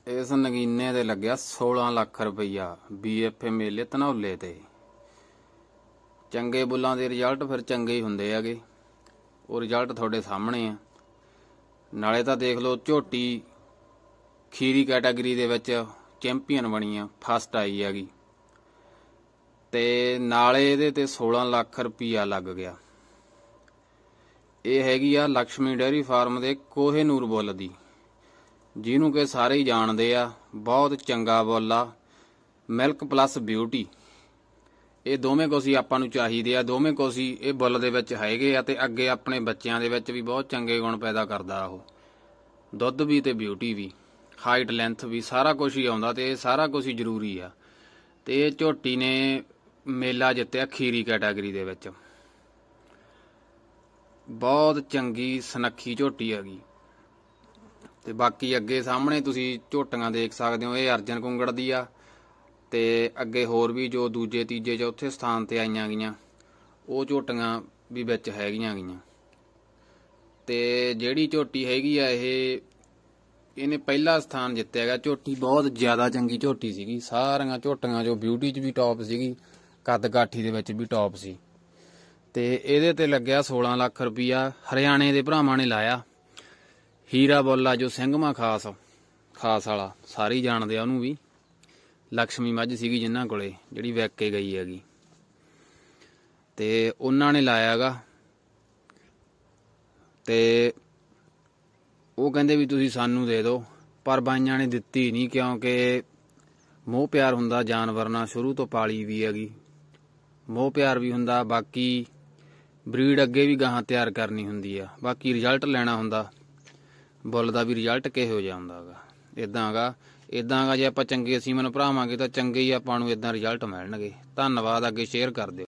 इस नगीने दे लग्या 16 ਲੱਖ रुपया BFA मेले धनौले ते। चंगे बुल्लां दे रिजल्ट फिर चंगे ही हुंदे हैगे। वो रिजल्ट तुहाडे सामने आ। नाले तां देख लो झोटी खीरी कैटागरी दे विच चैंपीयन बनी आ, फस्ट आई हैगी ते नाले इहदे ते 16 ਲੱਖ रुपया लग गया। ये हैगी आ लक्ष्मी डेयरी फार्म दे कोहेनूर बुल दी, जिन्हों कि सारे ही जानते आ। बहुत चंगा बुल आ, मिल्क प्लस ब्यूटी। ये दोवें कुछ ही आपां नूं चाहीदे आ, दोवें कुछ ही ये बुल दे विच हैगे आ ते अगे अपने बच्चों दे विच भी बहुत चंगे गुण पैदा करदा। ओह दुध भी ते ब्यूटी भी, हाइट लेंथ भी, सारा कुछ ही आउंदा ते सारा कुछ ही जरूरी आ। ते झोटी ने मेला जित्तिया खीरी कैटागरी दे विच। बहुत चंगी सुनक्खी झोटी हैगी। ते बाकी अगे सामने तुसी झोटियां देख सकते हो। ये अर्जन कुंगड़ दी आ ते अगे होर भी जो दूजे तीजे चौथे स्थान ते आईयां गईयां वो झोटियां भी विच हैगियां गईयां। ते जिहड़ी झोटी हैगी आ इहने पहला स्थान जित्तिया गया। झोटी बहुत ज़्यादा चंगी झोटी सीगी। सारियां झोटियां जो ब्यूटी च भी टॉप सीगी, कद काठी दे विच भी टॉप सी। ते इहदे ते लग्या 16 ਲੱਖ रुपया। हरियाणे दे भरावां ने लाया। हीरा बुल आ जो सिंघमा खास वाला, सारे ही जानते आ उहनूं भी। लक्ष्मी मझ सीगी जिन्हां कोले, जिहड़ी विक के गई हैगी ते उन्हां ने लाया गा। ते वो कहंदे भी तुसीं सानूं दे दो, पर बाईआं ने दित्ती नहीं, क्योंकि मोह प्यार हुंदा जानवर नाल, शुरू तो पाली भी हैगी, मोह प्यार भी हुंदा। बाकी ब्रीड अगे भी गाहां तैयार करनी हुंदी आ। बाकी रिजल्ट लैना हुंदा, बुल का भी रिजल्ट किहो जिहा हुंदा गा। इदां गा जे आपां चंगे सीमन भरावांगे तां चंगे ही आपां नूं इदां रिजल्ट मिलणगे। धन्नवाद। अगे शेयर कर दिओ।